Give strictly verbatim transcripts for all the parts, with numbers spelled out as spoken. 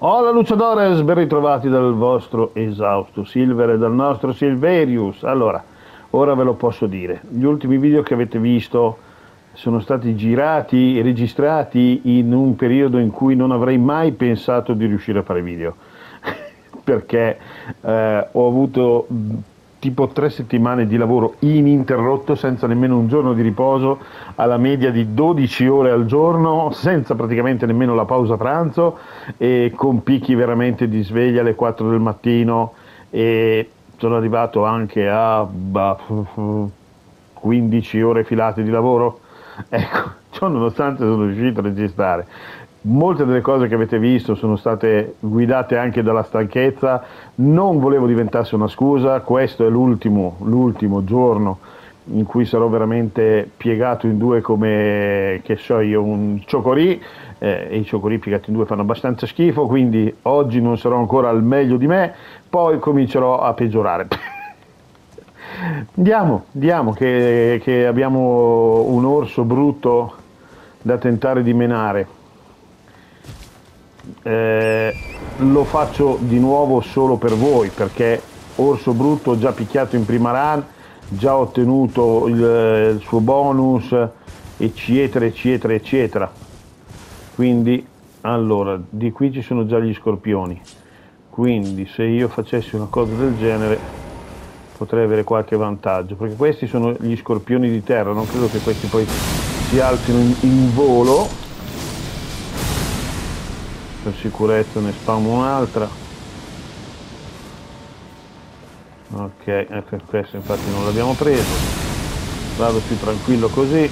Hola Luciadores, ben ritrovati dal vostro esausto Silver e dal nostro Silverius. Allora, ora ve lo posso dire, gli ultimi video che avete visto sono stati girati e registrati in un periodo in cui non avrei mai pensato di riuscire a fare video, perché eh, ho avuto tipo tre settimane di lavoro ininterrotto, senza nemmeno un giorno di riposo, alla media di dodici ore al giorno, senza praticamente nemmeno la pausa pranzo e con picchi veramente di sveglia alle quattro del mattino, e sono arrivato anche a bah, quindici ore filate di lavoro. Ecco, ciò nonostante sono riuscito a registrare. Molte delle cose che avete visto sono state guidate anche dalla stanchezza, non volevo diventasse una scusa, questo è l'ultimo, l'ultimo giorno in cui sarò veramente piegato in due come, che so io, un ciocorì, eh, e i ciocorì piegati in due fanno abbastanza schifo, quindi oggi non sarò ancora al meglio di me, poi comincerò a peggiorare. Andiamo, andiamo, che, che abbiamo un orso brutto da tentare di menare. Eh, lo faccio di nuovo solo per voi, perché orso brutto già picchiato in prima run, già ottenuto il, il suo bonus, eccetera eccetera eccetera. Quindi allora di qui ci sono già gli scorpioni, quindi se io facessi una cosa del genere potrei avere qualche vantaggio, perché questi sono gli scorpioni di terra, non credo che questi poi si alzino in, in volo. Per sicurezza ne spammo un'altra. Ok, ecco, questo infatti non l'abbiamo preso. Vado più tranquillo così.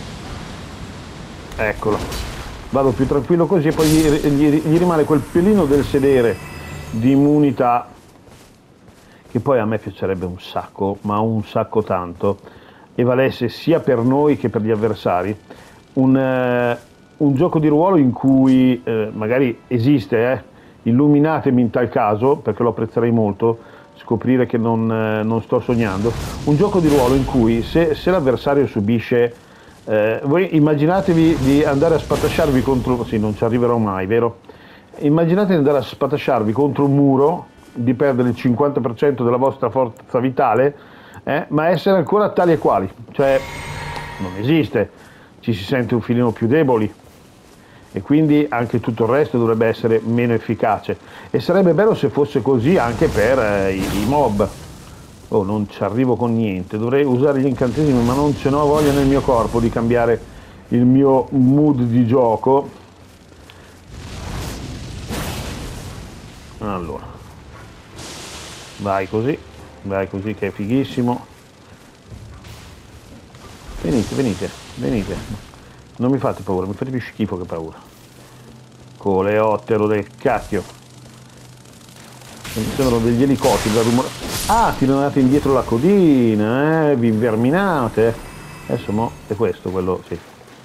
Eccolo. Vado più tranquillo così e poi gli, gli, gli rimane quel pelino del sedere di immunità che poi a me piacerebbe un sacco, ma un sacco tanto, e valesse sia per noi che per gli avversari. Un... Eh, un gioco di ruolo in cui eh, magari esiste, eh, illuminatemi in tal caso, perché lo apprezzerei molto, scoprire che non, eh, non sto sognando, un gioco di ruolo in cui se, se l'avversario subisce, eh, voi immaginatevi di andare a spatasciarvi contro, sì non ci arriverò mai, vero? Immaginate di andare a spatasciarvi contro un muro, di perdere il cinquanta per cento della vostra forza vitale, eh, ma essere ancora tali e quali, cioè non esiste, ci si sente un filino più deboli, e quindi anche tutto il resto dovrebbe essere meno efficace, e sarebbe bello se fosse così anche per eh, i, i mob. Oh, non ci arrivo con niente, dovrei usare gli incantesimi, ma non ce n'ho voglia nel mio corpo di cambiare il mio mood di gioco. Allora, vai così, vai così che è fighissimo. Venite, venite, venite. Non mi fate paura, mi fate più schifo che paura. Coleottero del cacchio. Mi sembrano degli elicotteri da rumore. Ah, tirate indietro la codina, eh, vi inverminate. Adesso mo è questo quello, sì.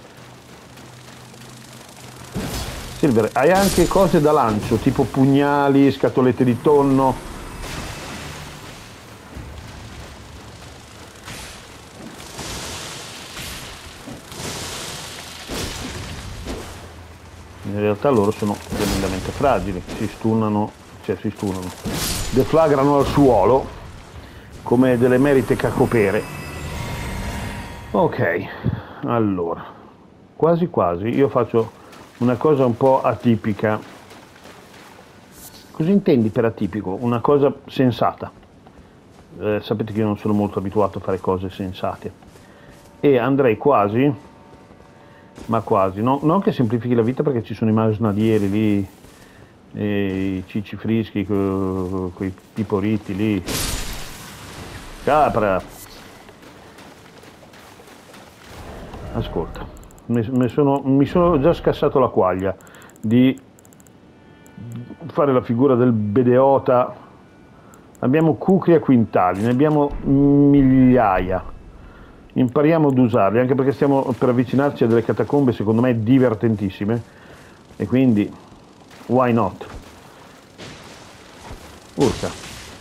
Silver, hai anche cose da lancio, tipo pugnali, scatolette di tonno. In realtà loro sono tremendamente fragili, si stunnano, cioè si stunnano, deflagrano al suolo come delle merite cacopere. Ok, allora, quasi quasi io faccio una cosa un po' atipica. Cosa intendi per atipico? Una cosa sensata. Eh, sapete che io non sono molto abituato a fare cose sensate, e andrei quasi, ma quasi, no, non che semplifichi la vita, perché ci sono i masnadieri lì, e i cicci frischi, quei piporiti lì. Capra! Ascolta, mi sono, mi sono già scassato la quaglia di fare la figura del bedeota. Abbiamo cucri a quintali, ne abbiamo migliaia. Impariamo ad usarli, anche perché stiamo per avvicinarci a delle catacombe secondo me divertentissime, e quindi why not? Urca,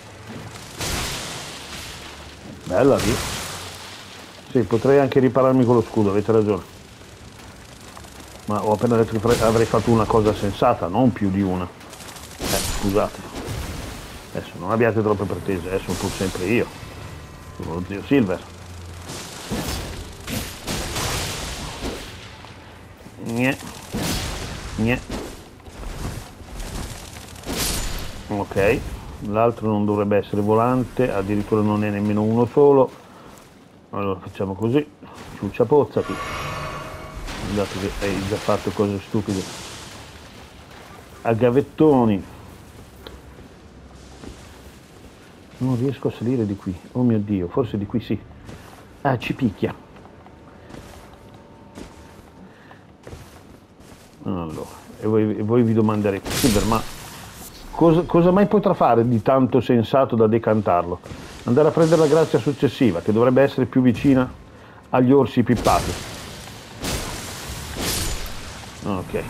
bella lì. Sì, potrei anche ripararmi con lo scudo, avete ragione, ma ho appena detto che avrei fatto una cosa sensata, non più di una. scusate, adesso non abbiate troppe pretese, adesso sono pur sempre io, sono lo zio Silver. Gne. Gne. Ok, l'altro non dovrebbe essere volante, addirittura non è nemmeno uno solo. Allora facciamo così, ciuccia pozzati, dato che hai già fatto cose stupide a gavettoni. Non riesco a salire di qui, oh mio Dio, forse di qui sì. Ah, ci picchia. Allora, e voi, e voi vi domanderete, Silver, ma cosa, cosa mai potrà fare di tanto sensato da decantarlo? Andare a prendere la grazia successiva, che dovrebbe essere più vicina agli orsi pippati. Ok.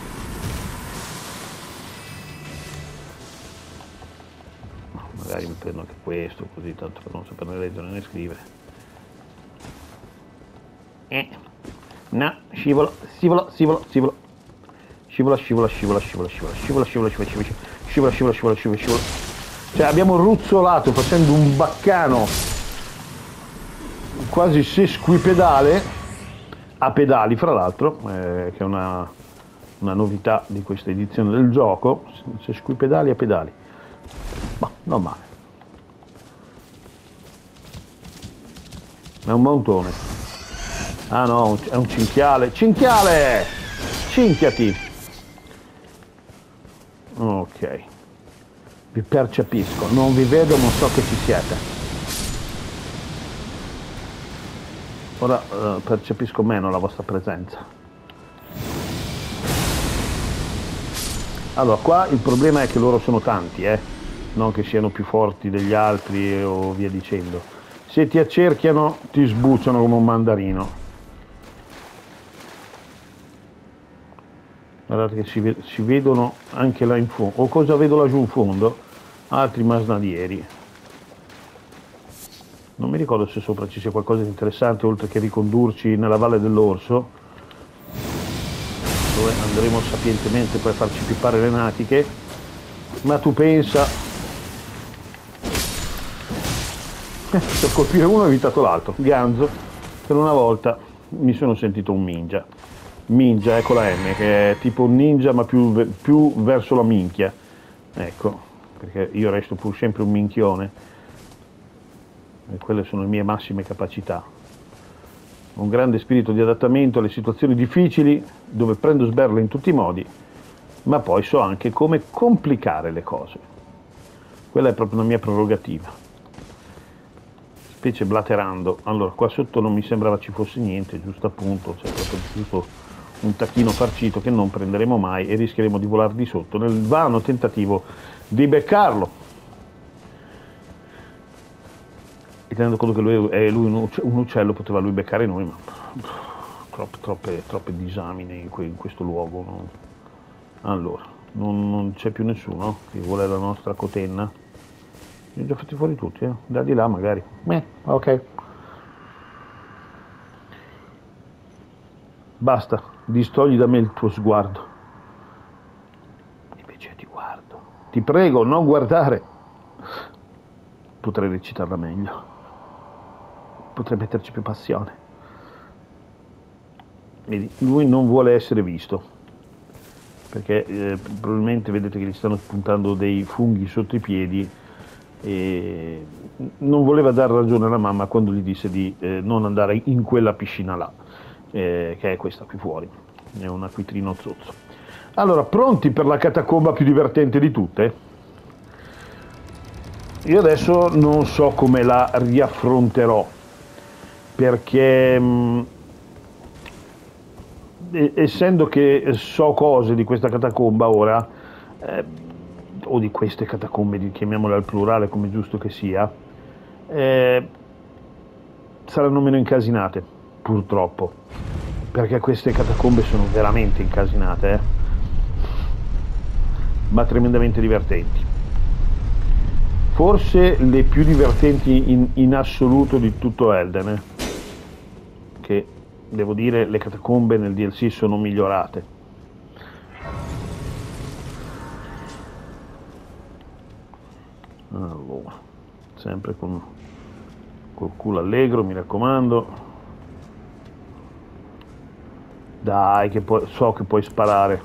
Magari mi prendo anche questo, così tanto per non saperne leggere né scrivere. Eh. No, scivolo, scivolo, scivolo, scivolo. Scivola, scivola, scivola, scivola, scivola, scivola, scivola, scivola, scivola, scivola, scivola, scivola, scivola, scivola. Cioè abbiamo ruzzolato facendo un baccano quasi sesquipedale, a pedali fra l'altro, eh, che è una, una novità di questa edizione del gioco, sesquipedali a pedali. Ma non male. È un montone. Ah no, è un cinchiale. Cinchiale! Cinchiati! Ok. Vi percepisco. Non vi vedo, non so che ci siete. Ora eh, percepisco meno la vostra presenza. Allora, qua il problema è che loro sono tanti, eh? Non che siano più forti degli altri o via dicendo. Se ti accerchiano, ti sbucciano come un mandarino. Guardate che si, si vedono anche là in fondo. O cosa vedo laggiù in fondo? Altri masnadieri. Non mi ricordo se sopra ci sia qualcosa di interessante oltre che ricondurci nella Valle dell'Orso, dove andremo sapientemente poi a farci pippare le natiche. Ma tu pensa, per colpire uno ho evitato l'altro. Ganzo, per una volta mi sono sentito un ninja. Ninja, ecco la M, che è tipo un ninja ma più, più verso la minchia. Ecco, perché io resto pur sempre un minchione. E quelle sono le mie massime capacità. Un grande spirito di adattamento alle situazioni difficili, dove prendo sberle in tutti i modi, ma poi so anche come complicare le cose. Quella è proprio una mia prerogativa. Specie blaterando. Allora, qua sotto non mi sembrava ci fosse niente, giusto appunto, c'è proprio giusto un tacchino farcito che non prenderemo mai e rischieremo di volare di sotto nel vano tentativo di beccarlo. E tenendo conto che lui è lui un uccello, poteva lui beccare noi, ma troppe, troppe, troppe disamine in, que, in questo luogo. No? Allora, non, non c'è più nessuno che vuole la nostra cotenna. Li ho già fatti fuori tutti, eh? Da di là magari. Eh, ok. Basta, distogli da me il tuo sguardo. Invece ti guardo. Ti prego, non guardare. Potrei recitarla meglio. Potrei metterci più passione. Vedi, lui non vuole essere visto. Perché eh, probabilmente vedete che gli stanno spuntando dei funghi sotto i piedi e non voleva dare ragione alla mamma quando gli disse di eh, non andare in quella piscina là. Eh, che è questa qui fuori, è un acquitrino zozzo. Allora, pronti per la catacomba più divertente di tutte? Io adesso non so come la riaffronterò, perché mh, essendo che so cose di questa catacomba ora, eh, o di queste catacombe, chiamiamole al plurale come giusto che sia, eh, saranno meno incasinate. Purtroppo, perché queste catacombe sono veramente incasinate, eh? Ma tremendamente divertenti. Forse le più divertenti in, in assoluto di tutto Elden, eh? Che devo dire le catacombe nel D L C sono migliorate. Allora, sempre con col culo allegro, mi raccomando. Dai, che poi so che puoi sparare.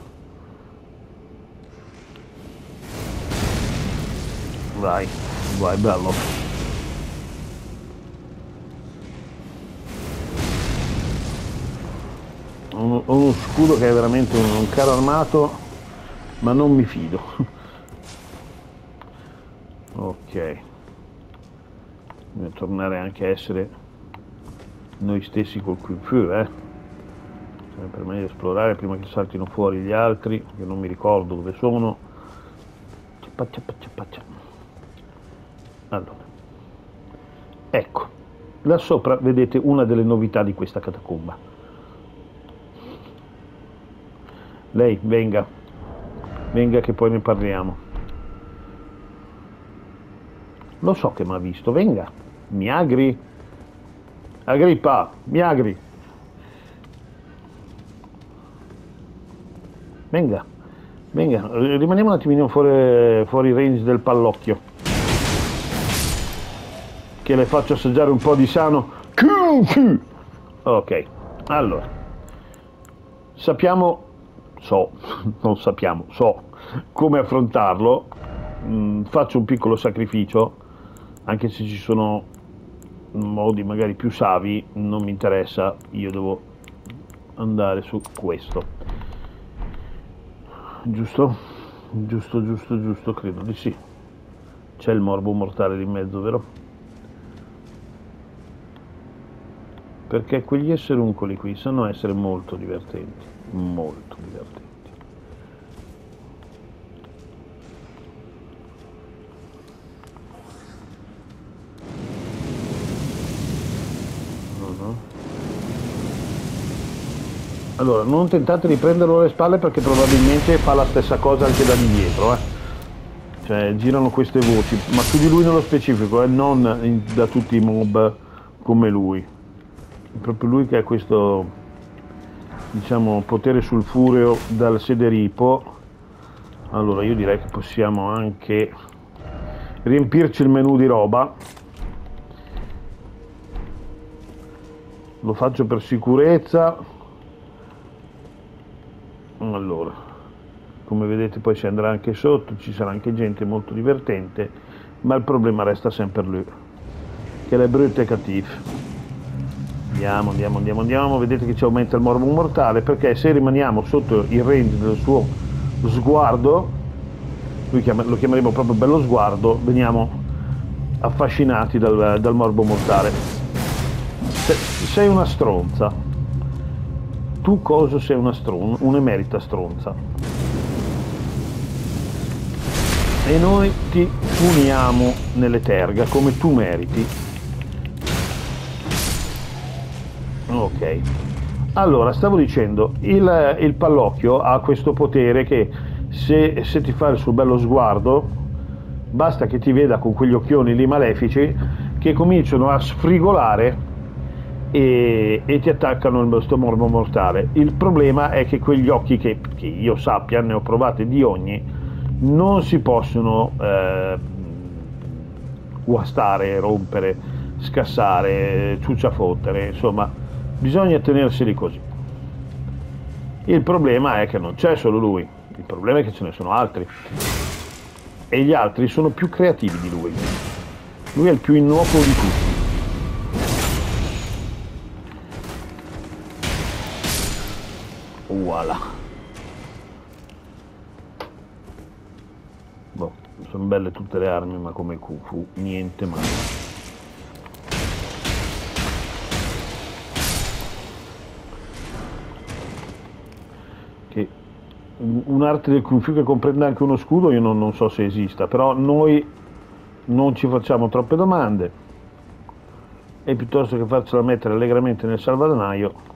Vai, vai, bello. Ho uno scudo che è veramente un, un carro armato, ma non mi fido. Ok. Bisogna tornare anche a essere noi stessi col Kung Fu, eh? Sempre meglio esplorare prima che saltino fuori gli altri, che non mi ricordo dove sono. Allora, ecco, là sopra vedete una delle novità di questa catacomba. Lei, venga, venga che poi ne parliamo. Lo so che mi ha visto, venga, mi agri. Agrippa, mi agri. Venga, venga, rimaniamo un attimino fuori, fuori range del pallocchio. Che le faccio assaggiare un po' di sano Kung Fu. Ok, allora. Sappiamo, so, non sappiamo, so come affrontarlo. Mm, faccio un piccolo sacrificio, anche se ci sono modi magari più savi, non mi interessa, io devo andare su questo. Giusto? Giusto, giusto, giusto, credo di sì. C'è il morbo mortale lì in mezzo, vero? Perché quegli esseruncoli qui sanno essere molto divertenti, molto divertenti. Uh-huh. Allora, non tentate di prenderlo alle spalle perché probabilmente fa la stessa cosa anche da di dietro, eh. Cioè, girano queste voci, ma su di lui nello specifico, eh, non in, da tutti i mob come lui. È proprio lui che ha questo, diciamo, potere sulfureo dal sederipo. Allora, io direi che possiamo anche riempirci il menù di roba. Lo faccio per sicurezza. Allora, come vedete poi si andrà anche sotto, ci sarà anche gente molto divertente, ma il problema resta sempre lui, che è brutto e cattivo. Andiamo, andiamo, andiamo, andiamo, vedete che ci aumenta il morbo mortale, perché se rimaniamo sotto il range del suo sguardo, lui chiama, lo chiameremo proprio bello sguardo, veniamo affascinati dal, dal morbo mortale. Se, sei una stronza. Tu cosa sei una stronza, un'emerita stronza. E noi ti puniamo nelle terga come tu meriti. Ok. Allora, stavo dicendo, il, il pallocchio ha questo potere che se, se ti fa il suo bello sguardo, basta che ti veda con quegli occhioni lì malefici che cominciano a sfrigolare E, e ti attaccano il sto morbo mortale. Il problema è che quegli occhi, che, che io sappia, ne ho provate di ogni, non si possono eh, guastare, rompere, scassare, ciucciafottere, insomma, bisogna tenerseli così. Il problema è che non c'è solo lui, il problema è che ce ne sono altri. E gli altri sono più creativi di lui. Lui è il più innocuo di tutti. Voilà. Boh, sono belle tutte le armi, ma come Kung Fu niente mai. Che un'arte del Kung Fu che comprenda anche uno scudo io non, non so se esista, però noi non ci facciamo troppe domande e piuttosto che farcela mettere allegramente nel salvadanaio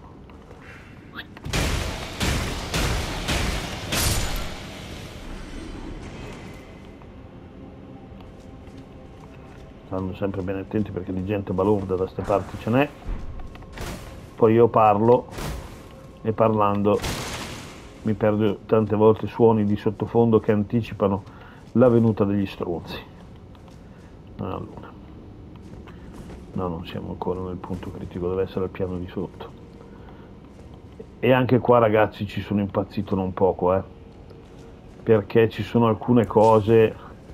stanno sempre bene attenti perché di gente balorda da ste parti ce n'è. Poi io parlo e parlando mi perdo tante volte suoni di sottofondo che anticipano la venuta degli stronzi. Allora. No, non siamo ancora nel punto critico, deve essere al piano di sotto. E anche qua, ragazzi, ci sono impazzito non poco, eh. Perché ci sono alcune cose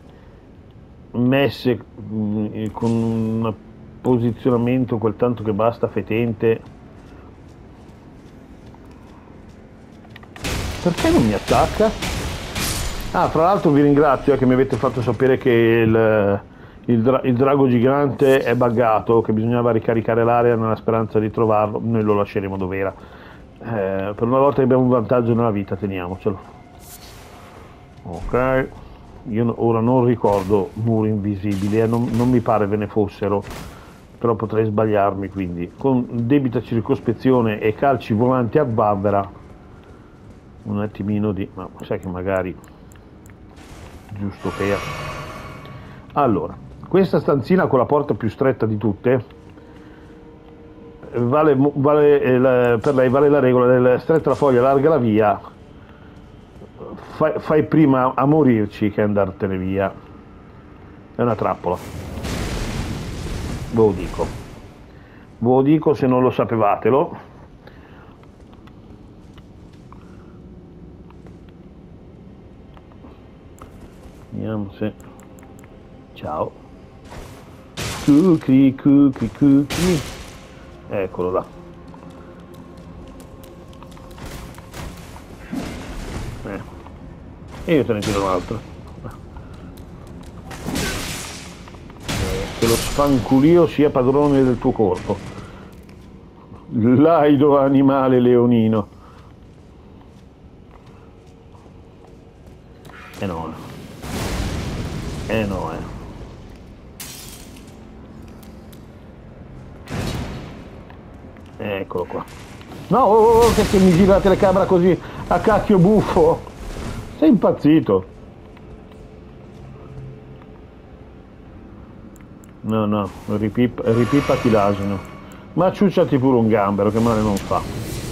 messe mh, con un posizionamento quel tanto che basta fetente. Perché non mi attacca? Ah, tra l'altro vi ringrazio eh, che mi avete fatto sapere che il, il, dra il drago gigante è buggato, che bisognava ricaricare l'area nella speranza di trovarlo. Noi lo lasceremo dove era. Eh, per una volta che abbiamo un vantaggio nella vita, teniamocelo. Ok. Io ora non ricordo muri invisibili, eh, non, non mi pare ve ne fossero, però potrei sbagliarmi, quindi con debita circospezione e calci volanti a bavera un attimino di... ma sai che magari giusto per... Allora, questa stanzina con la porta più stretta di tutte vale, vale eh, per lei vale la regola del stretta la foglia, larga la via. Fai, fai prima a morirci che andartene via. È una trappola, ve lo dico, ve lo dico se non lo sapevatelo. Vediamo se... ciao cookie cookie cookie, eccolo là. eh. E io te ne tiro un altro. eh, che lo sfanculio sia padrone del tuo corpo, laido animale leonino. Eh no, eh no, eh. Eccolo qua. No, oh, oh, che, che mi gira la telecamera così a cacchio buffo. Sei impazzito? No, no, ripip, ripipati l'asino. Ma ciucciati pure un gambero, che male non fa.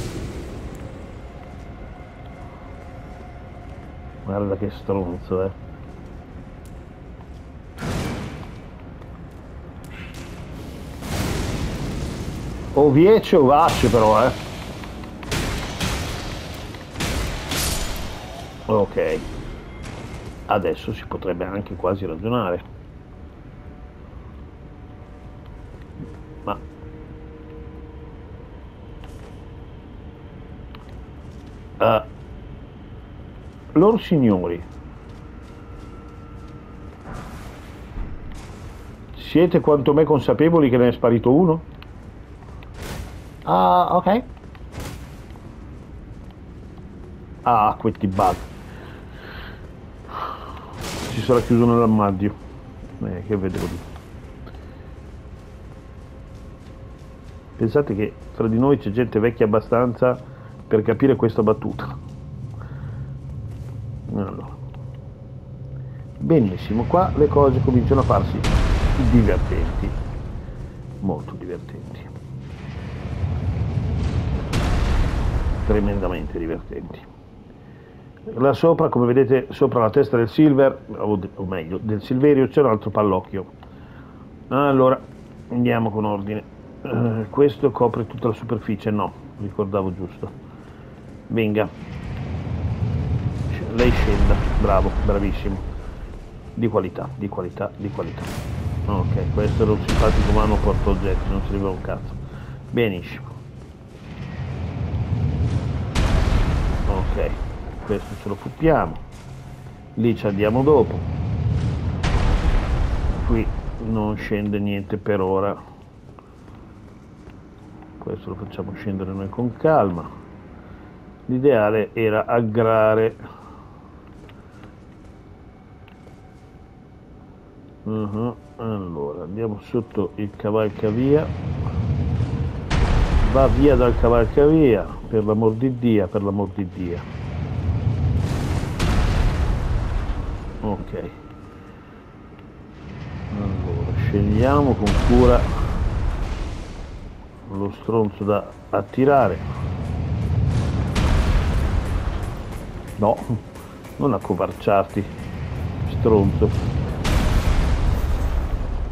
Guarda che stronzo, eh. O viece o vasce però, eh. Ok. Adesso si potrebbe anche quasi ragionare. Ma... Uh, loro signori, siete quanto me consapevoli che ne è sparito uno? Ah, ok. Ah, questi bug. Si sarà chiuso nell'armadio. Eh, che vedevo lì. Pensate che fra di noi c'è gente vecchia abbastanza per capire questa battuta. Allora. Benissimo, qua le cose cominciano a farsi divertenti. Molto divertenti. Tremendamente divertenti. Là sopra, come vedete, sopra la testa del Silver, o, o meglio del Silverio, c'è un altro pallocchio. Allora andiamo con ordine. Uh, questo copre tutta la superficie? No, ricordavo giusto. Venga, lei scenda, bravo, bravissimo, di qualità, di qualità, di qualità. Ok, questo era un simpatico mano porta oggetti, non serviva un cazzo. Benissimo. Ok, questo ce lo futtiamo, lì ci andiamo dopo. Qui non scende niente per ora, questo lo facciamo scendere noi con calma. L'ideale era aggrare. Uh-huh. Allora andiamo sotto il cavalcavia, va via dal cavalcavia, per l'amor di Dio, per l'amor di Dio. Ok, allora scegliamo con cura lo stronzo da attirare. No, non accovarciarti, stronzo.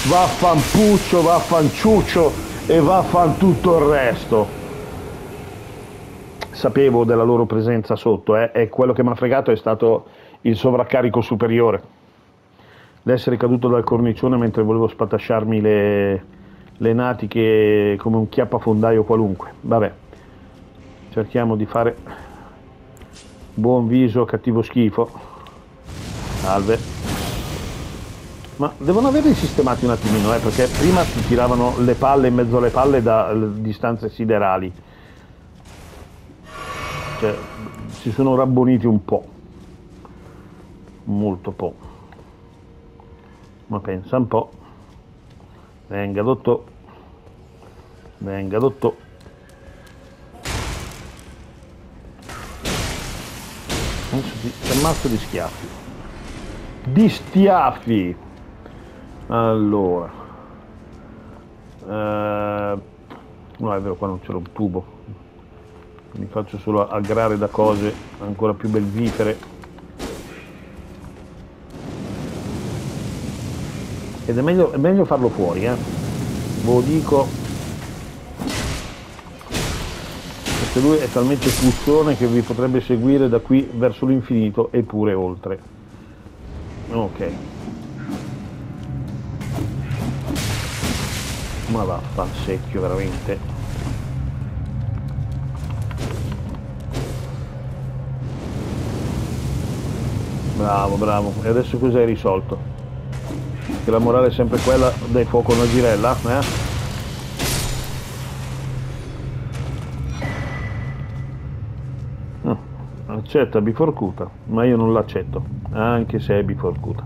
vaffanpuccio, vaffanciuccio e vaffan tutto il resto. Sapevo della loro presenza sotto, eh, e quello che mi ha fregato è stato il sovraccarico superiore. L'essere caduto dal cornicione mentre volevo spatasciarmi le, le natiche come un chiappafondaio qualunque. Vabbè, cerchiamo di fare buon viso, cattivo schifo. Salve. Ma devono averli sistemati un attimino, eh, perché prima ti tiravano le palle in mezzo alle palle da distanze siderali. Cioè, si sono rabboniti un po'. Molto po'. Ma pensa un po'. Venga, dottor. Venga, dottor. Adesso ti ammazzo di schiaffi. Di stiaffi! Allora. Eh, no, è vero, qua non c'era un tubo. Mi faccio solo aggrare da cose ancora più belvifere. Ed è meglio, è meglio farlo fuori, eh. Ve lo dico. Perché lui è talmente puzzone che vi potrebbe seguire da qui verso l'infinito e pure oltre. Ok. Ma vaffa, secchio veramente. Bravo, bravo. E adesso cos'hai risolto? Che la morale è sempre quella, dai fuoco a una girella, eh? Mm, accetta biforcuta, ma io non l'accetto, anche se è biforcuta.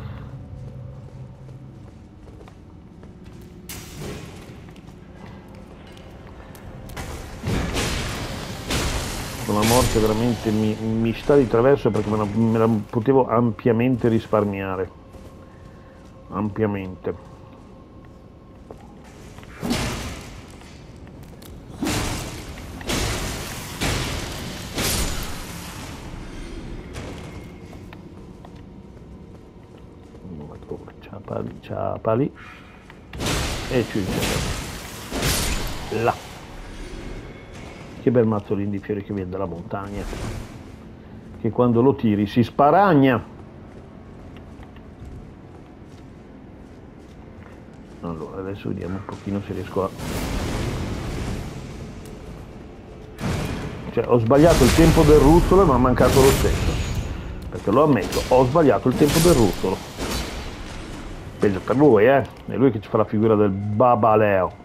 La morte veramente mi, mi sta di traverso perché me la, me la potevo ampiamente risparmiare. Ampiamente. Ciapali, ciapali. E ci là. Che bel mazzolino di fiori che viene dalla montagna, che quando lo tiri si sparagna. Allora, adesso vediamo un pochino se riesco a... Cioè, ho sbagliato il tempo del ruzzolo e mi ha mancato lo stesso. Perché lo ammetto, ho sbagliato il tempo del ruzzolo. Peggio per lui, eh? È lui che ci fa la figura del babaleo.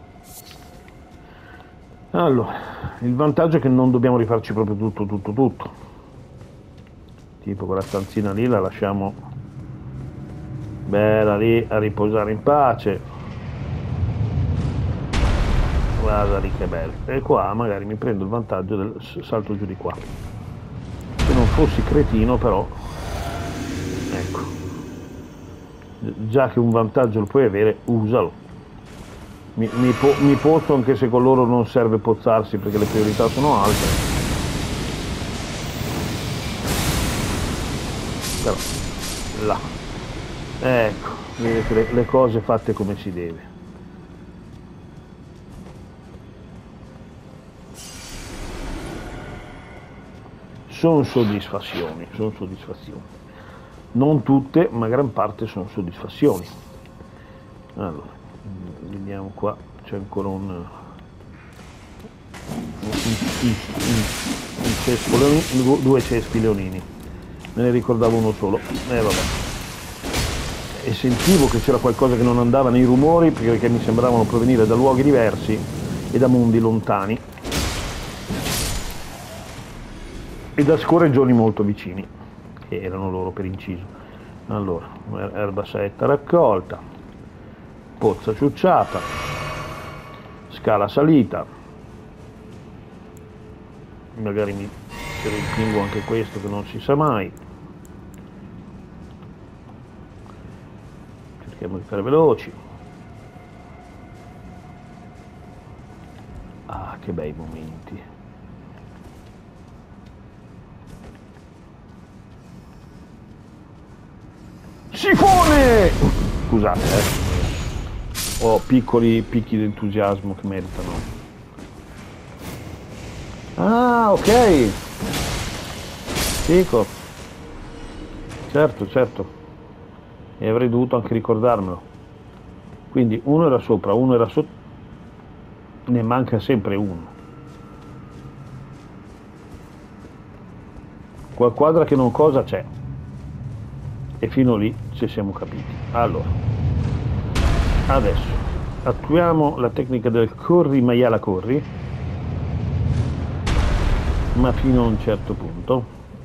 Allora, il vantaggio è che non dobbiamo rifarci proprio tutto, tutto, tutto. Tipo quella stanzina lì la lasciamo bella lì a riposare in pace. Guarda lì che bello. E qua magari mi prendo il vantaggio del salto giù di qua. Se non fossi cretino però, ecco. Già che un vantaggio lo puoi avere, usalo. Mi, mi, po, mi pozzo anche se con loro non serve pozzarsi perché le priorità sono alte. Però, là. Ecco, vedete le, le cose fatte come si deve. Sono soddisfazioni, sono soddisfazioni. Non tutte, ma gran parte sono soddisfazioni. Allora. Vediamo qua, c'è ancora un, un, un, un cespo leonini, due cespi leonini, me ne ricordavo uno solo, e eh, vabbè. E sentivo che c'era qualcosa che non andava nei rumori perché mi sembravano provenire da luoghi diversi e da mondi lontani e da scorreggioni molto vicini, che erano loro per inciso. Allora, erba saetta raccolta, pozza ciucciata, scala salita, magari mi rimpingo anche questo che non si sa mai. Cerchiamo di fare veloci. Ah, che bei momenti. Sifone! Scusate, eh. ho piccoli picchi di entusiasmo che meritano. Ah, ok, fico, certo, certo, e avrei dovuto anche ricordarmelo. Quindi uno era sopra, uno era sotto, ne manca sempre uno. Qual quadra che non cosa c'è, e fino lì ci siamo capiti. Allora, adesso attuiamo la tecnica del corri maiala corri, ma fino a un certo punto.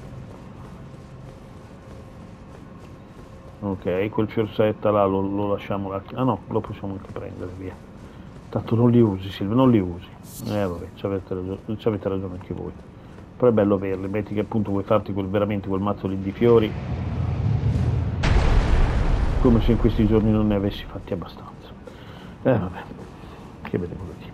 Ok, quel fiorsetta là lo, lo lasciamo là. Ah no, lo possiamo anche prendere via, tanto non li usi Silvia, non li usi. Eh vabbè, ci avete ragione, ci avete ragione anche voi, però è bello averli. Metti che appunto vuoi farti quel, veramente quel mazzo lì di fiori, come se in questi giorni non ne avessi fatti abbastanza. Eh vabbè, che vedevo lì.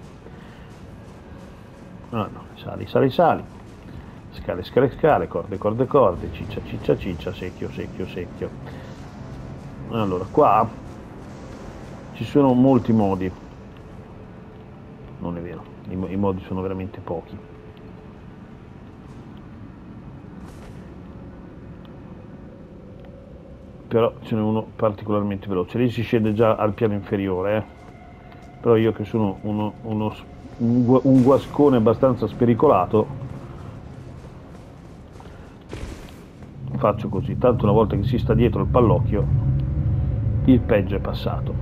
Ah no, sali, sali, sali, scale, scale, scale, corde, corde, corde, ciccia, ciccia, ciccia, secchio, secchio, secchio. Allora, qua ci sono molti modi. Non è vero, i, i modi sono veramente pochi. Però ce n'è uno particolarmente veloce. Lì si scende già al piano inferiore, eh. Però io che sono uno, uno, un, un guascone abbastanza spericolato, faccio così. Tanto una volta che si sta dietro il pallocchio, il peggio è passato.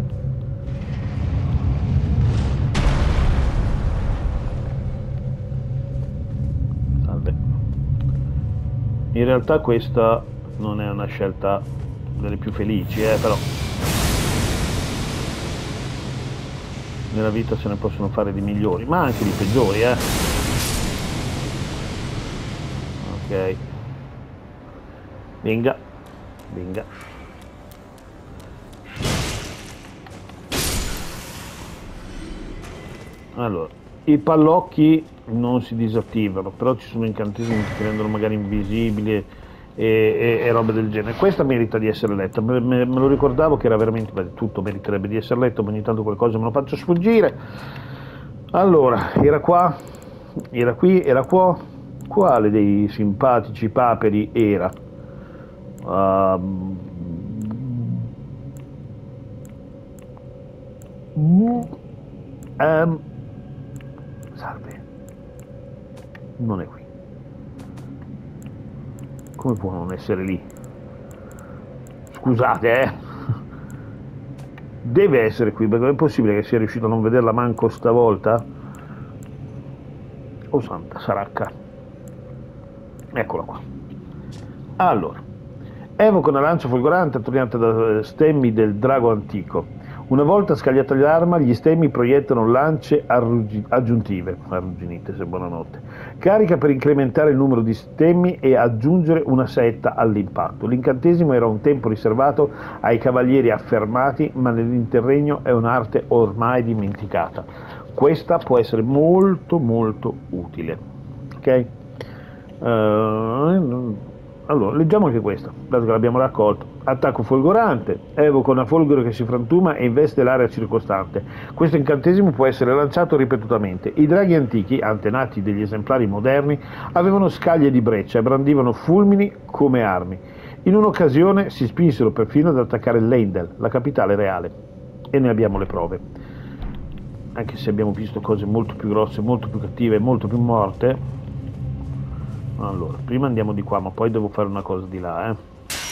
Salve. In realtà questa non è una scelta delle più felici, eh, però nella vita se ne possono fare di migliori, ma anche di peggiori, eh. Ok, venga, venga. Allora, i pallocchi non si disattivano, però ci sono incantesimi che ti rendono magari invisibile e, e, e robe del genere. Questa merita di essere letta, me, me, me lo ricordavo che era veramente, beh, tutto meriterebbe di essere letto, ma ogni tanto qualcosa me lo faccio sfuggire. Allora, era qua, era qui, era qua. Quale dei simpatici paperi era? Um, um, salve, non è qui. Come può non essere lì? Scusate, eh. Deve essere qui, perché è possibile che sia riuscito a non vederla manco stavolta? Oh santa saracca. Eccola qua. Allora, evoca una lancia folgorante attorniata da stemmi del drago antico. Una volta scagliata l'arma, gli stemmi proiettano lance aggiuntive, arrugginite se buonanotte, carica per incrementare il numero di stemmi e aggiungere una setta all'impatto. L'incantesimo era un tempo riservato ai cavalieri affermati, ma nell'interregno è un'arte ormai dimenticata. Questa può essere molto molto utile. Ok? Uh, allora, leggiamo anche questa, dato che l'abbiamo raccolto. Attacco folgorante, evoca una folgore che si frantuma e investe l'area circostante. Questo incantesimo può essere lanciato ripetutamente. I draghi antichi, antenati degli esemplari moderni, avevano scaglie di breccia e brandivano fulmini come armi. In un'occasione si spinsero perfino ad attaccare Leyndell, la capitale reale. E ne abbiamo le prove. Anche se abbiamo visto cose molto più grosse, molto più cattive e molto più morte. Allora, prima andiamo di qua, ma poi devo fare una cosa di là, eh.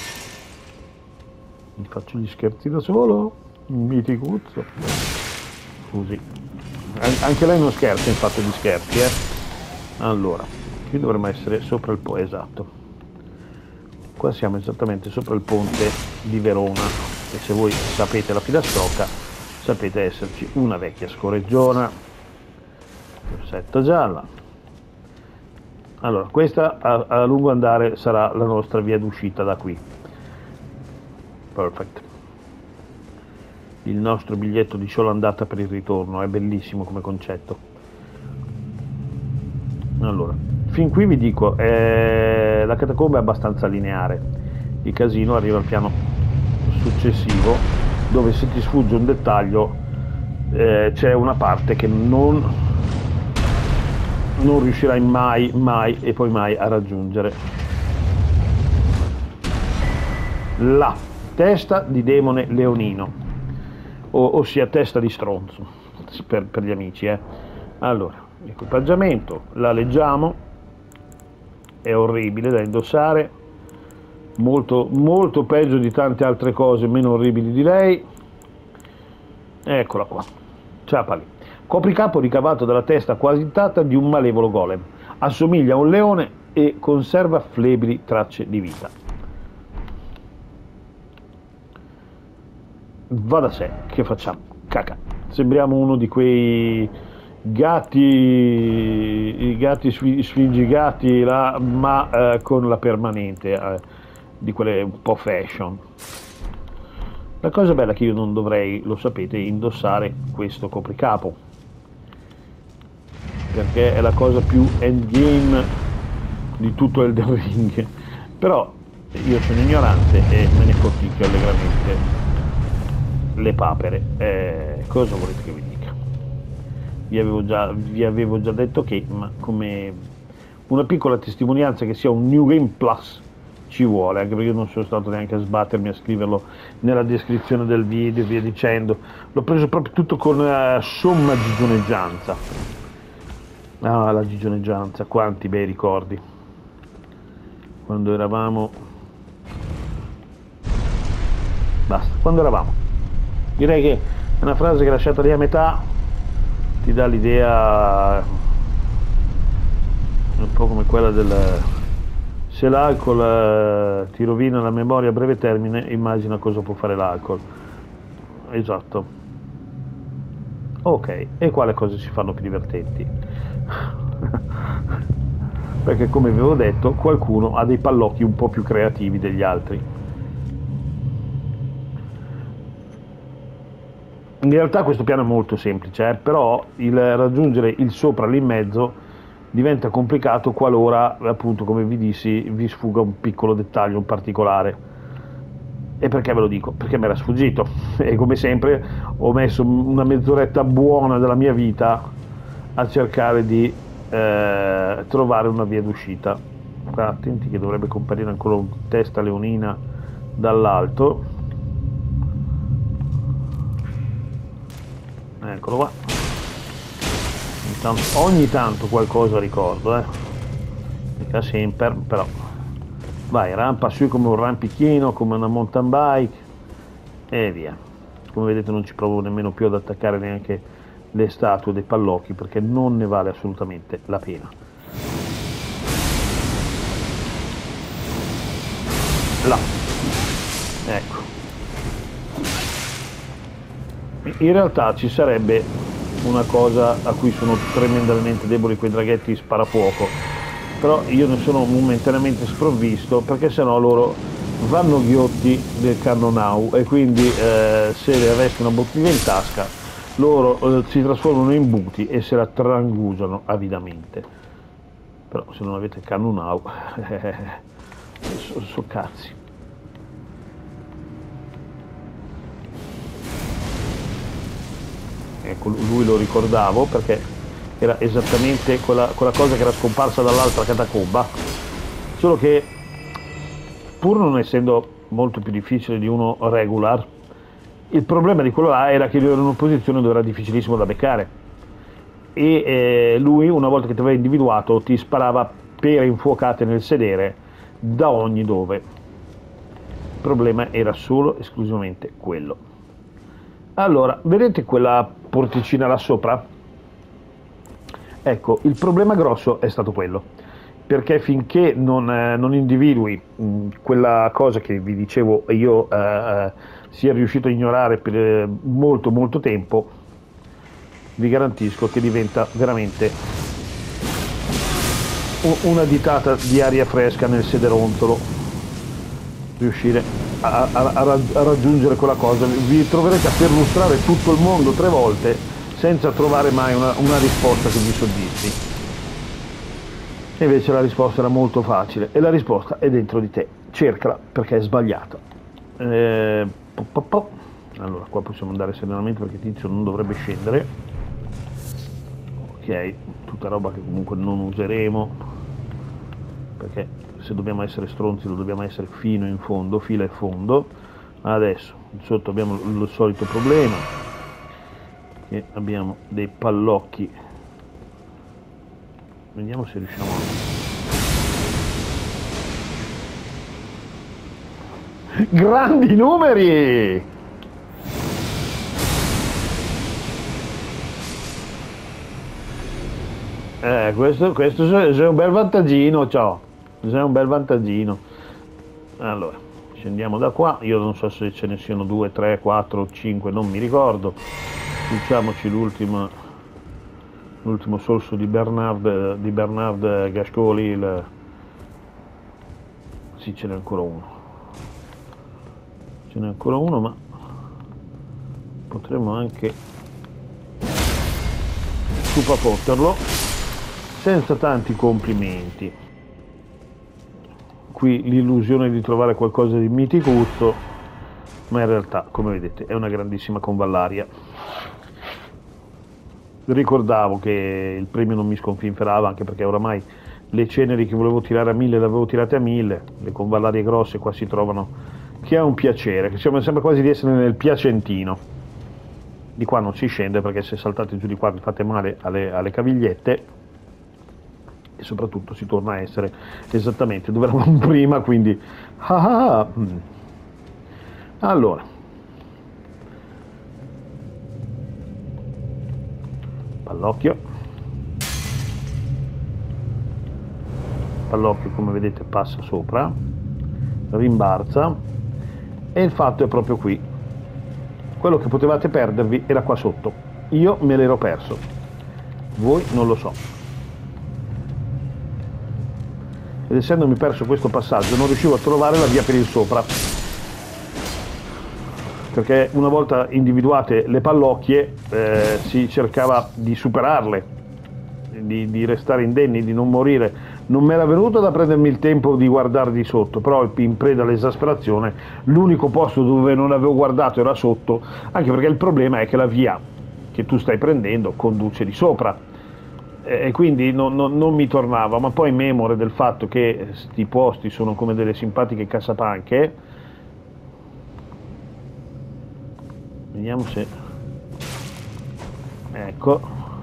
Mi faccio gli scherzi da solo, mi ticuzzo. Scusi. An anche lei non scherza in fatto di scherzi, eh. Allora, qui dovremmo essere sopra il ponte, esatto. Qua siamo esattamente sopra il ponte di Verona, e se voi sapete la filastrocca, sapete esserci una vecchia scorreggiona, rossetta gialla. Allora, questa a, a lungo andare sarà la nostra via d'uscita da qui. Perfect. Il nostro biglietto di solo andata per il ritorno, è bellissimo come concetto. Allora, fin qui vi dico, eh, la catacomba è abbastanza lineare. Il casino arriva al piano successivo, dove se ti sfugge un dettaglio eh, c'è una parte che non, non riuscirai mai, mai e poi mai a raggiungere. La testa di demone leonino, o, ossia testa di stronzo, per, per gli amici. Eh. Allora, equipaggiamento, la leggiamo, è orribile da indossare, molto, molto peggio di tante altre cose meno orribili di lei. Eccola qua, ciapa lì. Copricapo ricavato dalla testa quasi intatta di un malevolo golem, assomiglia a un leone e conserva flebili tracce di vita. Va da sé, che facciamo? Caca, sembriamo uno di quei gatti, i gatti sfingigati là, ma eh, con la permanente, eh, di quelle un po' fashion. La cosa bella è che io non dovrei, lo sapete, indossare questo copricapo, perché è la cosa più endgame di tutto Elden Ring, però io sono ignorante e me ne corticchio allegramente le papere. Eh, cosa volete che vi dica? Vi avevo già, vi avevo già detto che, ma come una piccola testimonianza che sia un New Game Plus ci vuole, anche perché io non sono stato neanche a sbattermi a scriverlo nella descrizione del video e via dicendo, l'ho preso proprio tutto con uh, somma gigioneggianza. Ah, la gigioneggianza, quanti bei ricordi quando eravamo, basta, quando eravamo, direi che è una frase che lasciata lì a metà ti dà l'idea un po' come quella del se l'alcol eh, ti rovina la memoria a breve termine, immagina cosa può fare l'alcol. Esatto. Ok, e quale cose si fanno più divertenti? Perché come avevo detto, qualcuno ha dei pallocchi un po' più creativi degli altri. In realtà questo piano è molto semplice, eh? Però il raggiungere il sopra lì in mezzo diventa complicato qualora, appunto, come vi dissi, vi sfugga un piccolo dettaglio, un particolare. E perché ve lo dico? Perché mi era sfuggito. E come sempre ho messo una mezz'oretta buona della mia vita a cercare di eh, trovare una via d'uscita. Attenti che dovrebbe comparire ancora un testa leonina dall'alto. Eccolo qua. Ogni tanto, ogni tanto qualcosa ricordo, eh. Mica sempre, però. Vai, rampa su come un rampichino, come una mountain bike e via. Come vedete non ci provo nemmeno più ad attaccare neanche le statue dei pallocchi, perché non ne vale assolutamente la pena. Là. Ecco. In realtà ci sarebbe una cosa a cui sono tremendamente deboli quei draghetti sparafuoco, però io ne sono momentaneamente sprovvisto, perché sennò loro vanno ghiotti del cannonau e quindi eh, se avessi una bottiglia in tasca loro eh, si trasformano in buti e se la trangusano avidamente. Però se non avete cannonau eh, so, so cazzi. Ecco, lui lo ricordavo perché era esattamente quella, quella cosa che era scomparsa dall'altra catacomba, solo che pur non essendo molto più difficile di uno regular, il problema di quello là era che lui era in una posizione dove era difficilissimo da beccare e eh, lui, una volta che ti aveva individuato, ti sparava pere infuocate nel sedere da ogni dove. Il problema era solo esclusivamente quello. Allora, vedete quella porticina là sopra? Ecco, il problema grosso è stato quello, perché finché non, eh, non individui mh, quella cosa che vi dicevo io eh, sia riuscito a ignorare per eh, molto molto tempo, vi garantisco che diventa veramente una ditata di aria fresca nel sederontolo riuscire a, a, a raggiungere quella cosa. Vi troverete a perlustrare tutto il mondo tre volte senza trovare mai una, una risposta che vi soddisfi. E invece la risposta era molto facile e la risposta è dentro di te, cercala perché è sbagliata. Eh, po, po, po. Allora qua possiamo andare serenamente perché Tizio non dovrebbe scendere. Ok, tutta roba che comunque non useremo, perché se dobbiamo essere stronzi lo dobbiamo essere fino in fondo, fila e fondo. Adesso sotto abbiamo il solito problema, che abbiamo dei pallocchi. Vediamo se riusciamo a... Grandi numeri! Eh, questo, questo è un bel vantaggino, ciao. È un bel vantaggino. Allora, scendiamo da qua. Io non so se ce ne siano due, tre, quattro, cinque, non mi ricordo. Facciamoci l'ultimo l'ultimo sorso di Bernard, di Bernard Gascoli. Il... Sì, ce n'è ancora uno. Ce n'è ancora uno, ma potremmo anche supapotterlo senza tanti complimenti. Qui l'illusione di trovare qualcosa di miticuzzo, ma in realtà, come vedete, è una grandissima convallaria. Ricordavo che il premio non mi sconfinferava, anche perché oramai le ceneri che volevo tirare a mille le avevo tirate a mille, le convallarie grosse qua si trovano, che è un piacere, che sembra sempre quasi di essere nel Piacentino. Di qua non si scende perché se saltate giù di qua vi fate male alle, alle cavigliette, e soprattutto si torna a essere esattamente dove eravamo prima, quindi ah, ah. Allora, pallocchio pallocchio come vedete passa sopra, rimbalza, e il fatto è proprio qui. Quello che potevate perdervi era qua sotto, io me l'ero perso, voi non lo so. Ed essendomi perso questo passaggio non riuscivo a trovare la via per il sopra, perché una volta individuate le pallocchie eh, si cercava di superarle, di, di restare indenni, di non morire. Non mi era venuto da prendermi il tempo di guardare di sotto, però in preda all'esasperazione l'unico posto dove non avevo guardato era sotto, anche perché il problema è che la via che tu stai prendendo conduce di sopra, e quindi non, non, non mi tornava. Ma poi memore del fatto che sti posti sono come delle simpatiche cassapanche. Vediamo se... ecco,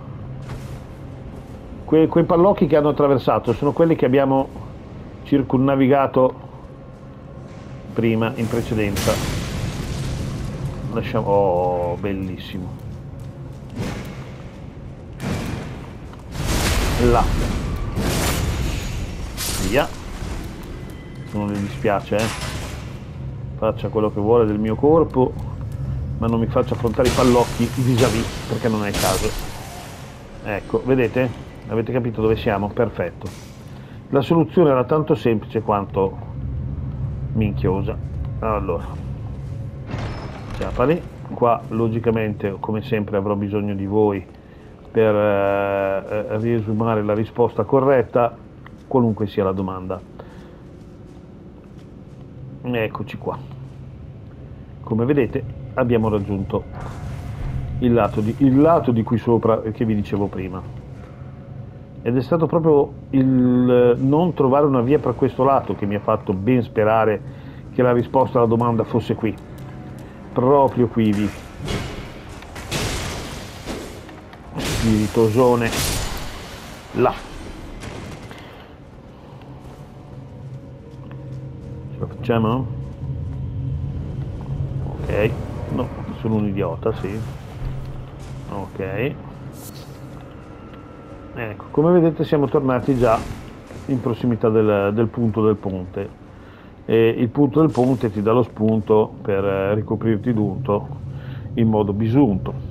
que, quei pallocchi che hanno attraversato sono quelli che abbiamo circunnavigato prima, in precedenza. Lasciamo... oh, bellissimo. Là, via, non mi dispiace, eh. Faccia quello che vuole del mio corpo, ma non mi faccia affrontare i pallocchi vis-à-vis, perché non è il caso. Ecco, vedete? Avete capito dove siamo? Perfetto. La soluzione era tanto semplice quanto minchiosa. Allora, ciapali. Qua logicamente, come sempre, avrò bisogno di voi per eh, riesumare la risposta corretta, qualunque sia la domanda. Eccoci qua. Come vedete abbiamo raggiunto il lato di, il lato di qui sopra che vi dicevo prima, ed è stato proprio il non trovare una via per questo lato che mi ha fatto ben sperare che la risposta alla domanda fosse qui, proprio qui vi spiritosone. Là, ce la facciamo? Ok, no, sono un idiota, sì. Ok, ecco, come vedete siamo tornati già in prossimità del, del punto del ponte, e il punto del ponte ti dà lo spunto per ricoprirti d'unto in modo bisunto.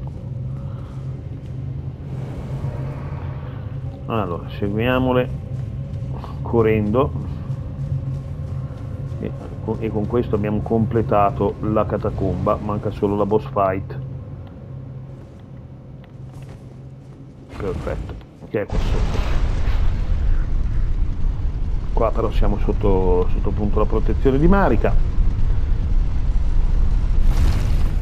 Allora, seguiamole correndo, e, e con questo abbiamo completato la catacomba, manca solo la boss fight. Perfetto, che è qua sotto. Qua però siamo sotto, sotto appunto la protezione di Marika.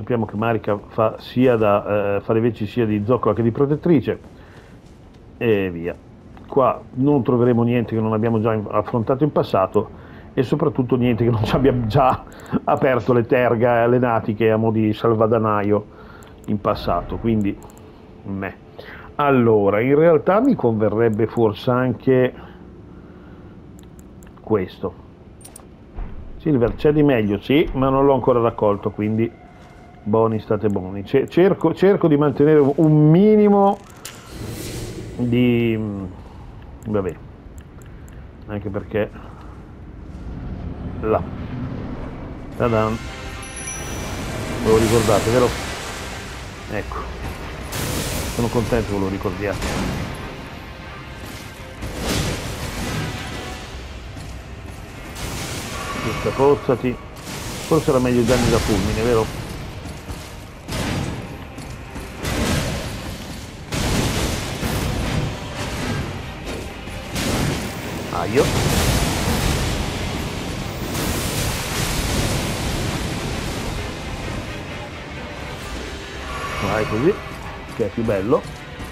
sappiamo che Marika fa sia da eh, fare veci sia di zoccola che di protettrice, e via. Qua non troveremo niente che non abbiamo già affrontato in passato, e soprattutto niente che non ci abbia già aperto le terga alle natiche a mo' di salvadanaio in passato, quindi me. Allora, in realtà mi converrebbe forse anche questo. Silver, c'è di meglio, sì, ma non l'ho ancora raccolto, quindi buoni, state buoni. Cerco, cerco di mantenere un minimo di... vabbè, anche perché là, tadan, ve lo ricordate, vero? Ecco, sono contento che lo ricordiate. Questa forzati, forse era meglio i danni da fulmine, vero? Aio. Vai così, che è più bello.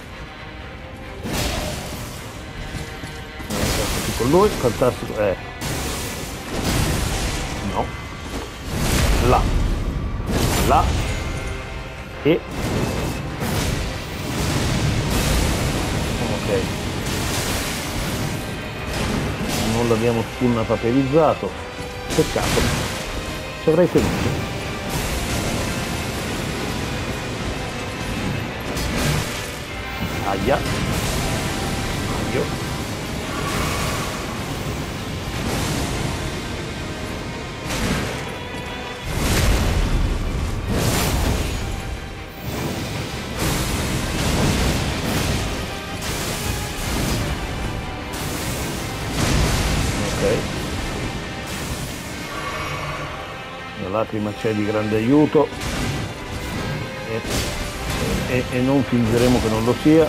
Fantastico con lui, fantastico, eh. No. Là. Là. E. Ok. Non l'abbiamo spulna paperizzato. Peccato. Ci avrei tenuto. Aia. Aio. La lacrima c'è di grande aiuto e, e, e non fingeremo che non lo sia.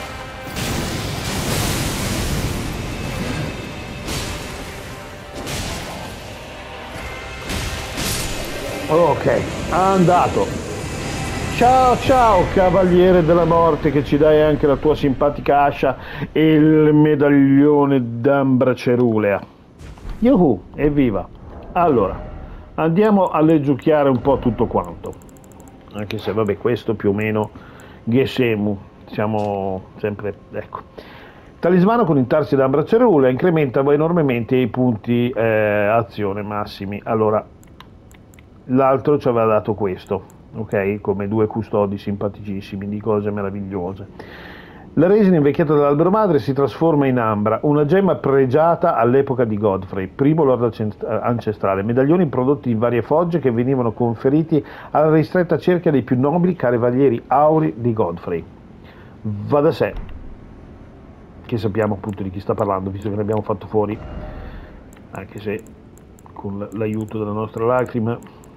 Ok, andato. Ciao ciao cavaliere della morte, che ci dai anche la tua simpatica ascia e il medaglione d'ambra cerulea. Yuhu, evviva. Allora, andiamo a leggiucchiare un po' tutto quanto, anche se vabbè, questo più o meno Gesemu, siamo sempre, ecco. Talismano con intarsi d'ambra cerulea incrementa enormemente i punti eh, azione massimi. Allora, l'altro ci aveva dato questo, ok, come due custodi simpaticissimi di cose meravigliose. La resina invecchiata dall'albero madre si trasforma in ambra, una gemma pregiata all'epoca di Godfrey, primo lord ancestrale, medaglioni prodotti in varie fogge che venivano conferiti alla ristretta cerchia dei più nobili cavalieri auri di Godfrey. Va da sé che sappiamo appunto di chi sta parlando, visto che ne abbiamo fatto fuori, anche se con l'aiuto della nostra lacrima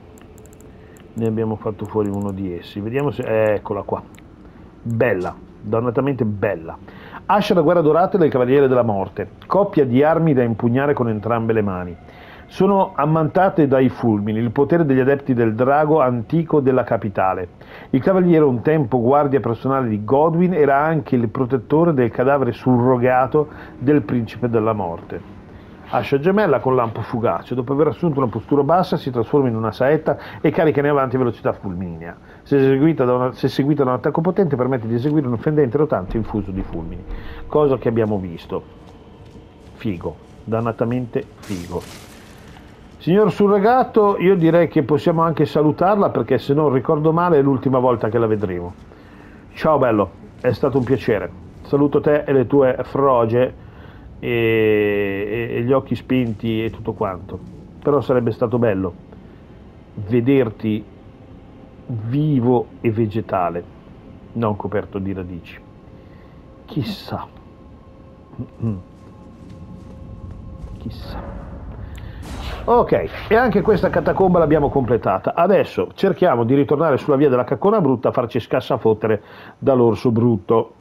ne abbiamo fatto fuori uno di essi. Vediamo se... Eh, eccola qua, bella, dannatamente bella. Ascia da guerra dorata del Cavaliere della Morte, coppia di armi da impugnare con entrambe le mani. Sono ammantate dai fulmini, il potere degli adepti del drago antico della capitale. Il Cavaliere, un tempo guardia personale di Godwyn, era anche il protettore del cadavere surrogato del Principe della Morte. Ascia gemella con lampo fugace, dopo aver assunto una postura bassa si trasforma in una saetta e carica in avanti a velocità fulminea. Se seguita, da una, se seguita da un attacco potente permette di eseguire un fendente rotante infuso di fulmini, cosa che abbiamo visto. Figo, dannatamente figo. Signor surrogato, io direi che possiamo anche salutarla, perché se non ricordo male è l'ultima volta che la vedremo. Ciao bello, è stato un piacere. Saluto te e le tue froge e, e gli occhi spinti e tutto quanto, però sarebbe stato bello vederti vivo e vegetale, non coperto di radici. Chissà, chissà. Ok, e anche questa catacomba l'abbiamo completata. Adesso cerchiamo di ritornare sulla via della caccona brutta a farci scassafotere dall'orso brutto,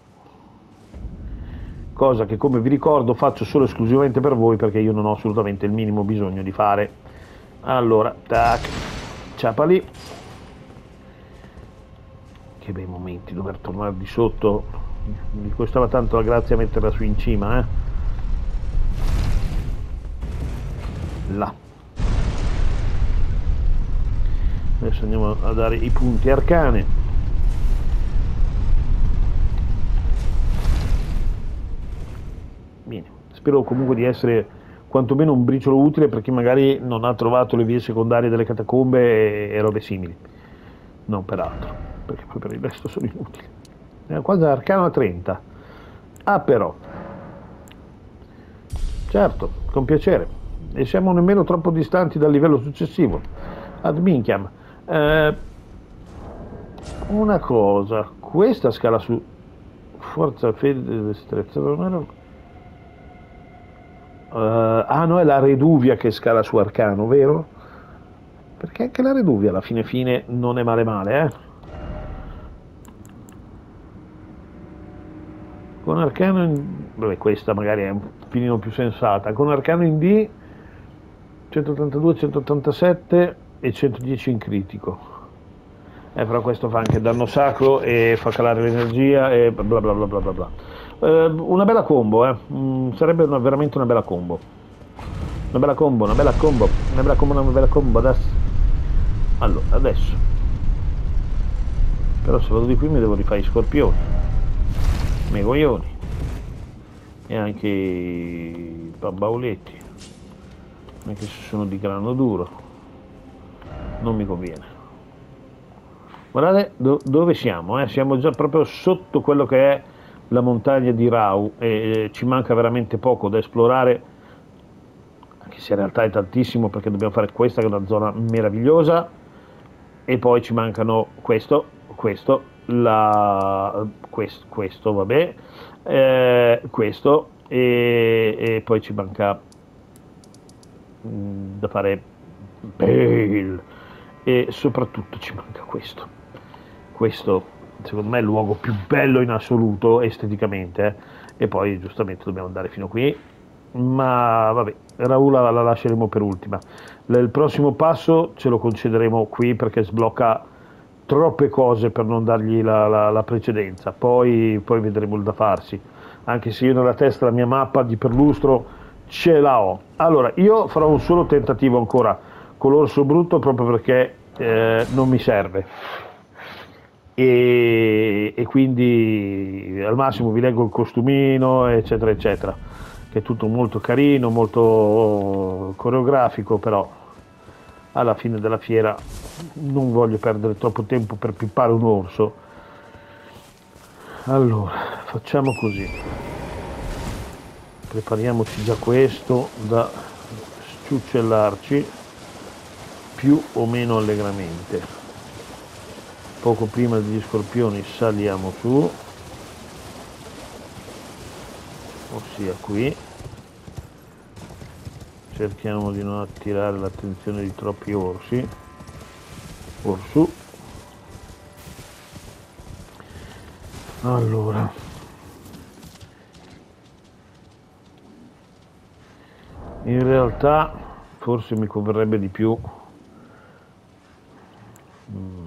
cosa che, come vi ricordo, faccio solo esclusivamente per voi, perché io non ho assolutamente il minimo bisogno di fare. Allora, tac, ciapa lì, che bei momenti dover tornare di sotto, mi costava tanto la grazia metterla su in cima, eh. Là. Adesso andiamo a dare i punti arcane. Bene, spero comunque di essere quantomeno un briciolo utile per chi magari non ha trovato le vie secondarie delle catacombe e, e robe simili. Non per altro, perché poi per il resto sono inutili. È quasi arcano a trenta. Ah però, certo, con piacere. E siamo nemmeno troppo distanti dal livello successivo. Ad minchiam. Eh, una cosa, questa scala su forza, fede, destrezza, non era... Uh, ah no, è la Reduvia che scala su arcano, vero? Perché anche la Reduvia alla fine fine non è male male, eh? Con arcano in... Vabbè, questa magari è un filino più sensata. Con arcano in D centottantadue, centottantasette e centodieci in critico. Eh, però questo fa anche danno sacro e fa calare l'energia e bla bla bla bla bla bla. Eh, una bella combo, eh. Mm, sarebbe una, veramente una bella combo. Una bella combo, una bella combo, una bella combo, una bella combo adesso. Allora, adesso. Però se vado di qui mi devo rifare i scorpioni. Megoglioni. E anche i bambauletti. Anche se sono di grano duro. Non mi conviene. Guardate do, dove siamo, eh? Siamo già proprio sotto quello che è la montagna di Rau e ci manca veramente poco da esplorare, anche se in realtà è tantissimo perché dobbiamo fare questa che è una zona meravigliosa e poi ci mancano questo, questo, la, questo, questo vabbè, eh, questo e, e poi ci manca mh, da fare Bale e soprattutto ci manca questo. Questo secondo me è il luogo più bello in assoluto esteticamente, eh? E poi giustamente dobbiamo andare fino qui, ma vabbè, Raul la, la lasceremo per ultima. Il prossimo passo ce lo concederemo qui perché sblocca troppe cose per non dargli la, la, la precedenza, poi, poi vedremo il da farsi, anche se io nella testa la mia mappa di perlustro ce la ho. Allora, io farò un solo tentativo ancora con l'orso brutto proprio perché eh, non mi serve. E, e quindi al massimo vi leggo il costumino eccetera eccetera, che è tutto molto carino, molto coreografico, però alla fine della fiera non voglio perdere troppo tempo per pippare un orso. Allora facciamo così, prepariamoci già questo da sciuccellarci più o meno allegramente. Poco prima degli scorpioni saliamo su, ossia qui, cerchiamo di non attirare l'attenzione di troppi orsi, orsù. Allora, in realtà forse mi converrebbe di più mm.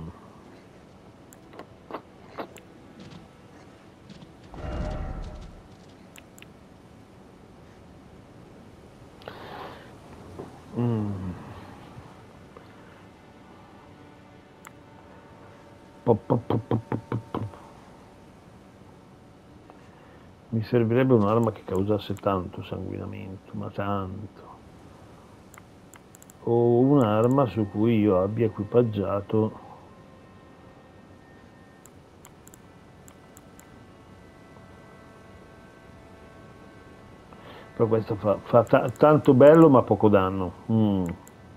Mm. Pop, pop, pop, pop, pop, pop. Mi servirebbe un'arma che causasse tanto sanguinamento, ma tanto. O un'arma su cui io abbia equipaggiato però questo fa, fa ta tanto bello ma poco danno. Mm.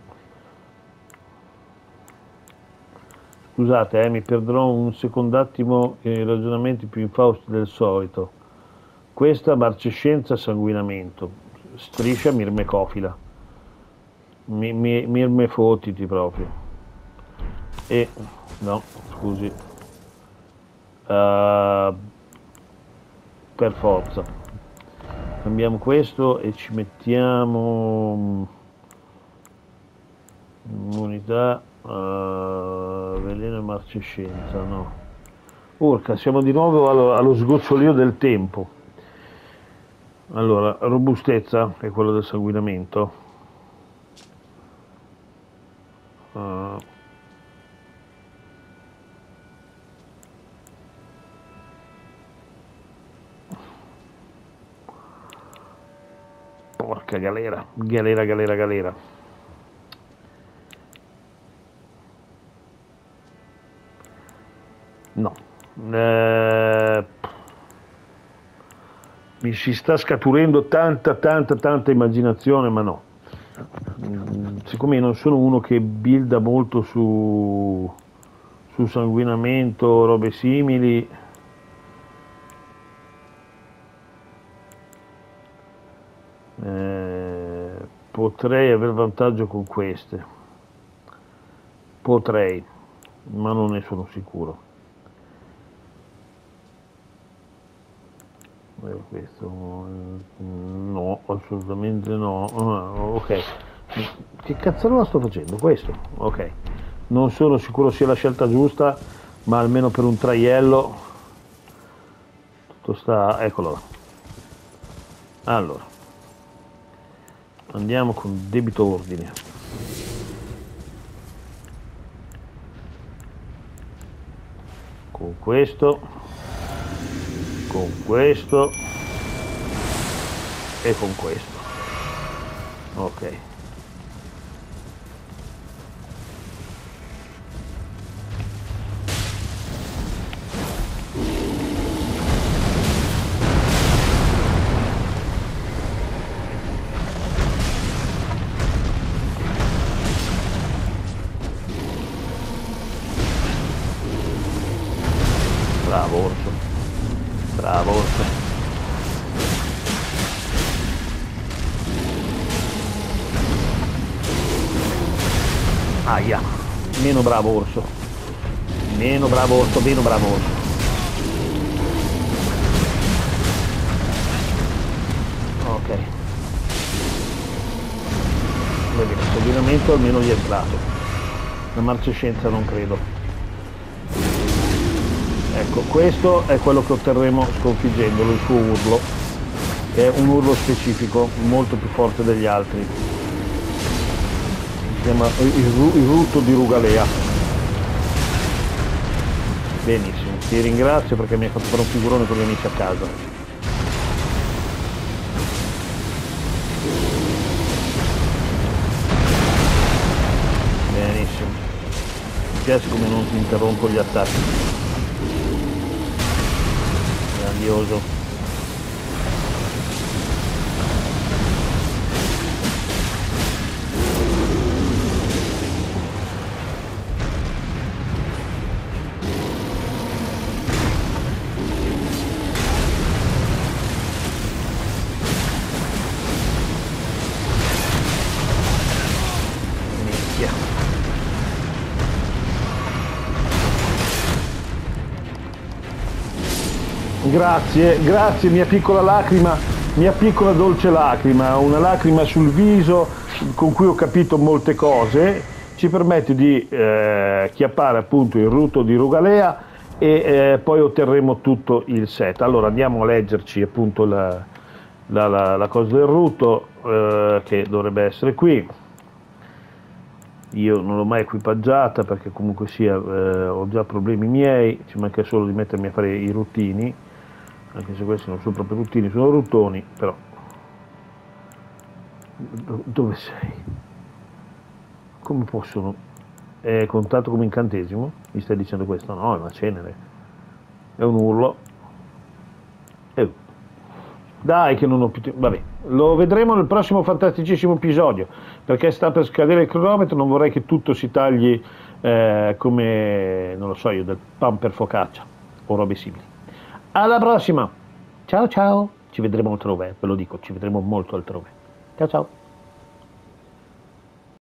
Scusate, eh, mi perderò un secondo attimo i ragionamenti più infausti del solito. Questa marcescenza sanguinamento, striscia mirmecofila, mi, mi, mirmefotiti proprio. E, no, scusi, uh, per forza. Cambiamo questo e ci mettiamo immunità, uh, veleno e marcescenza, no. Urca, siamo di nuovo allo, allo sgocciolio del tempo. Allora, robustezza è quello del sanguinamento. Uh, porca galera, galera, galera, galera. No. Eh, mi si sta scaturendo tanta, tanta, tanta immaginazione, ma no. Siccome io non sono uno che builda molto su, su sanguinamento, robe simili, eh, potrei aver vantaggio con queste. Potrei, ma non ne sono sicuro. Questo no, assolutamente no. Ah, ok, che cazzarola sto facendo? Questo, ok, non sono sicuro sia la scelta giusta, ma almeno per un traiello tutto sta, eccolo là. Allora andiamo con debito ordine. Con questo, con questo e con questo. Ok. Bravo orso, bravo orso. Aia, meno bravo orso, meno bravo orso, meno bravo orso. Ok. Va bene, il combinamento almeno gli è entrato. La marcescenza non credo. Ecco, questo è quello che otterremo sconfiggendolo, il suo urlo, che è un urlo specifico, molto più forte degli altri. Si chiama il, il rutto di Rugalea. Benissimo, ti ringrazio perché mi hai fatto fare un figurone con gli amici a casa. Benissimo. Mi piace come non ti interrompo gli attacchi. Grandioso. Grazie, grazie, mia piccola lacrima, mia piccola dolce lacrima, una lacrima sul viso con cui ho capito molte cose, ci permette di eh, chiappare appunto il rutto di Rugalea e eh, poi otterremo tutto il set. Allora andiamo a leggerci appunto la, la, la, la cosa del rutto eh, che dovrebbe essere qui. Io non l'ho mai equipaggiata perché comunque sia eh, ho già problemi miei, ci manca solo di mettermi a fare i ruttini, anche se questi non sono proprio ruttini, sono ruttoni, però dove sei? Come possono? È contato come incantesimo? Mi stai dicendo questo? No, è una cenere, è un urlo. Eh. Dai che non ho più tempo, vabbè, lo vedremo nel prossimo fantasticissimo episodio, perché sta per scadere il cronometro, non vorrei che tutto si tagli eh, come, non lo so io, del pan per focaccia o robe simili. Alla prossima, ciao ciao, ci vedremo altrove, ve lo dico, ci vedremo molto altrove. Ciao ciao.